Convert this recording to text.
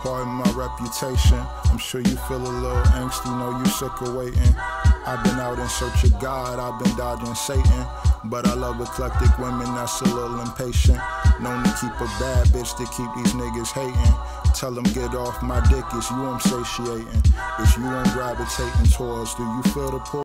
pardon my reputation. I'm sure you feel a little angsty, know you sick of waiting. I've been out in search of God, I've been dodging Satan. But I love eclectic women that's a little impatient. Known to keep a bad bitch to keep these niggas hating. Tell them get off my dick, it's you I'm satiating. It's you I'm gravitating towards. Do you feel the pull?